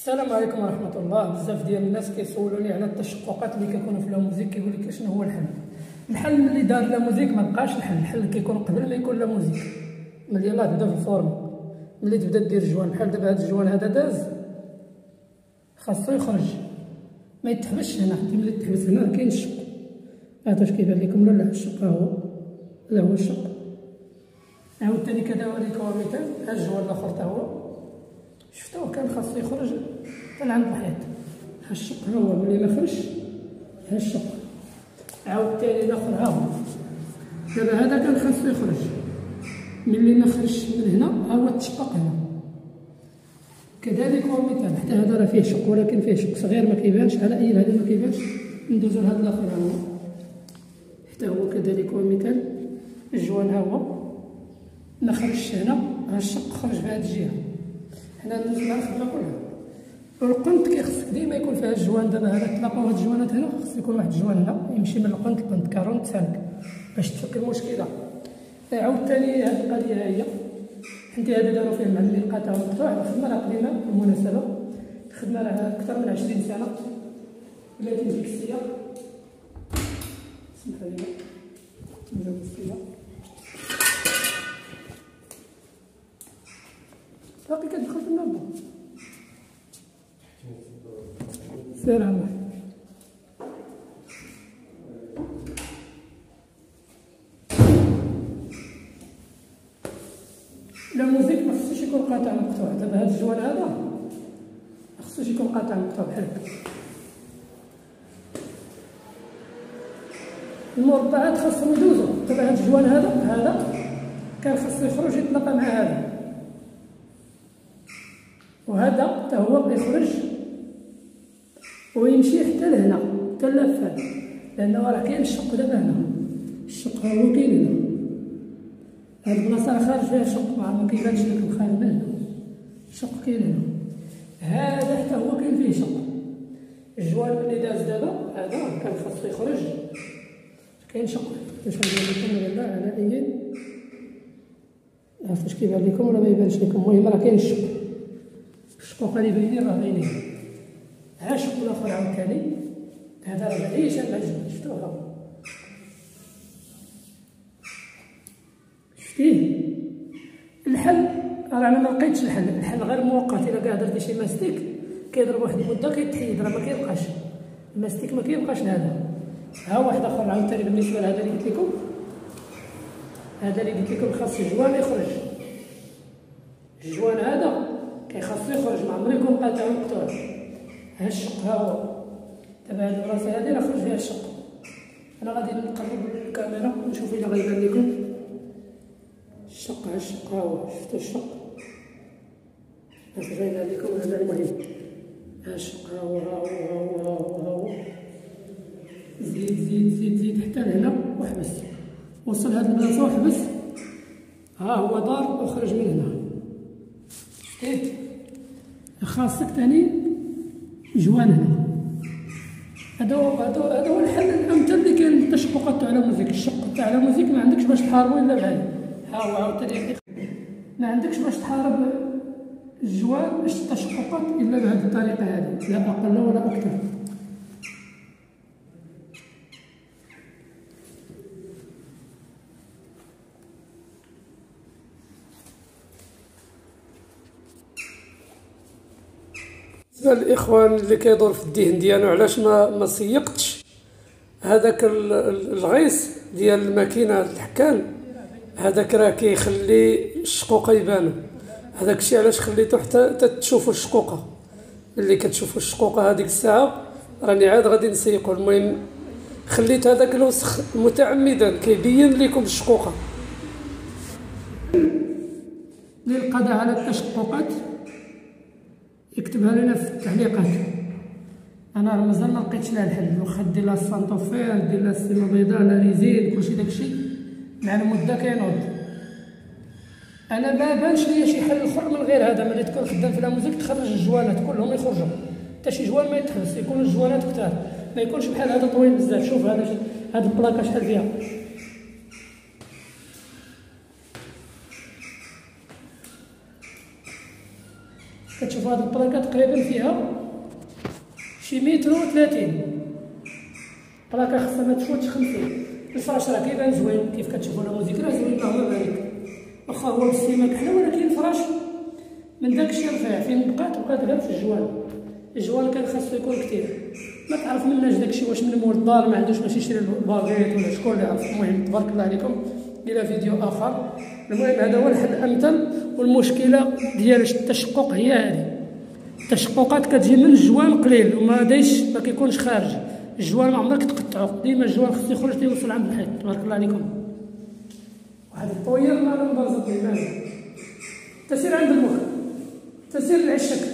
السلام عليكم ورحمه الله. بزاف ديال الناس كيسولوني على التشققات اللي كيكونوا في لاموزيك، كيقول لك شنو هو الحل. الحل اللي دار لاموزيك ما بقاش الحل كيكون قبل ما يكون لاموزيك، ملي يلاه تبدا في الفورم، ملي تبدا دير الجوان بحال دابا هذا الجوان هذا داز خاصو يخرج، ما يتحبسش هنا. ملي تحبس هنا كاين الشق، هذا واش كيبان لكم ولا لا؟ الشق ها هو، هذا هو الشق. عاوتاني كذلك هو مثال، ها الجوان الاخر تا هو شفتوه كان خاصو يخرج حتى لعند الحيط. ها الشق ها هو، ملي ما خرجش ها الشق. عاوتاني الاخر ها هو، دابا هذا كان خاصو يخرج، ملي ما خرجش من هنا ها هو تشقق هنا. كذلك هو مثال، حتى هذا راه فيه شق ولكن فيه شق صغير ما كيبانش، على اي هذا ما كيبانش. ندوزو لهذا الاخر ها هو، حتى هو كذلك هو مثال. الجوان ها هو ما خرجش هنا، ها الشق خرج في هذه الجهه. حنا ندوزو على الخدمه كلها. والقنت كيخصك ديما يكون فيها الجوان. دابا هذا تلاقاو هاد الجوانات هنا، خص يكون واحد الجوان هنا يمشي من القنت للقنت كارون تسالك باش تفك المشكله. عاوتاني هاد القضيه ها هي، حيت هذا دارو فيه مع الملقاة تا هو مفتوح. الخدمه راه قديمه بالمناسبه، الخدمه راه اكثر من 20 سنه، ولكن ديك السياق سمحوا لي نزيدو السياق باقي كتدخل في النظام. سير الله. لاموزيك ما خصوش يكون قاطع مقطوع. دابا هاد الجوان هذا ما خصوش يكون قاطع مقطوع بحال هكا. المربعات خاصهم يدوزو. دابا هاد الجوان هذا كان خاصو يخرج يتلاقى مع هذا، وهذا حتى هو كيخرج ويمشي حتى لهنا، حتى اللافات، لأنه راه كاين الشق دابا هنا. الشق ها هو كاين هنا، هاد البلاصة راه خارج فيها شق، ما كيبانش لكم خارج من هنا. الشق كاين هنا، هذا حتى هو كاين فيه شق. الجوان اللي داز دابا هذا كان خاصو يخرج، كاين شق. باش ندير لكم ولا لا على أي عرفتوا كيبان لكم ولا ما يبانش لكم؟ المهم راه كاين الشق، الشقوق اللي باينين راه باينين. ها الشق الاخر عاوتاني، هذا راه بعيش على الجوان، شفتوها؟ شفتيه؟ الحل راه انا ما لقيتش الحل غير مؤقت. الا كاع درتي شي ماستيك كيضرب واحد المده كيتحيد، راه ما كيبقاش الماستيك، ما كيبقاش لهذا. ها واحد اخر عاوتاني بالنسبه لهذا اللي قلت لكم، هذا اللي قلت لكم خاص الجوان يخرج. الجوان هذا كيخاصو يخرج، ما عمرو يكون قاطع مقطوع. ها الشق ها هو، دابا هاد البلاصه هادي راه خرج فيها الشق. انا غادي نقرب الكاميرا نشوف الا غيبان لكم الشق. ها الشق ها هو، شفتو الشق؟ باش باين لكم هذا المهم. ها الشق ها هو ها هو ها هو ها هو ها هو. زيد زيد زيد زيد حتى لهنا وحبس، وصل هاد البلاصه وحبس. ها هو دار وخرج من هنا. شفتيه؟ خاصك تاني جوان هنا. هذا هو الحل الامثل اللي كاين للتشققات تاع لاموزيك. الشق تاع لاموزيك ما عندكش باش تحاربو الا بهذا. ها هو عاوتاني ما عندكش باش تحارب الجوان التشققات الا بهذه الطريقه هذه، لا اقل ولا اكثر. بالنسبه للاخوان اللي كيدور في الذهن ديالو علاش ما سيقتش هذاك الغيس ديال الماكينه الحكان، هذاك راه كيخلي الشقوقه يبانو. هذاك الشيء علاش خليتو حتى تشوفوا الشقوقه. ملي كتشوفوا الشقوقه هذيك الساعه راني عاد غادي نسيقو. المهم خليت هذاك الوسخ متعمدا كيبين لكم الشقوقه. للقضاء على التشققات يكتبها لنا في التعليقات. انا مازال ما لقيتش لها الحل، واخا دير لها السانطوفير، دير لها السيما بيضاء، لا ريزين، كلشي داكشي مع المده كينوض. انا ما بانش ليا شي حل اخر من غير هذا. ملي تكون خدام في لاموزيك تخرج الجوانات كلهم يخرجوا، حتى شي جوان ما يتحبس، يكون الجوانات كثار، ما يكونش بحال هذا طويل بزاف. شوف هذا البلاكه شحال فيها، كتشوف كتشوفوا هاد البلاكه تقريبا فيها شي 130 بلاكه، خاصها ما تفوتش 50. الفراش راه كيبان زوين كيف كتشوفوا لا موزيك راه زوين اللهم بارك، واخا هو بالسيمه كحله ولكن الفراش من داكشي رفيع. فين بقات غير في الجوال كان خاصو يكون كثير. ما تعرف مناش داكشي واش من مول الدار ما عندوش باش يشري الباغيت ولا شكون اللي عرف. المهم تبارك الله عليكم الى فيديو اخر. المهم هذا هو الحل الامثل. والمشكله ديال التشقق هي هذه، التشققات كتجي من الجوال قليل وما دايش ما كيكونش خارج الجوال، ما عمرك تقطعو، ديما الجوال خصو يخرج يوصل عند الحيط. تبارك الله عليكم. واحد الطوير ما مبازط لي مالو، تسير عند المخ، تسير لعشك.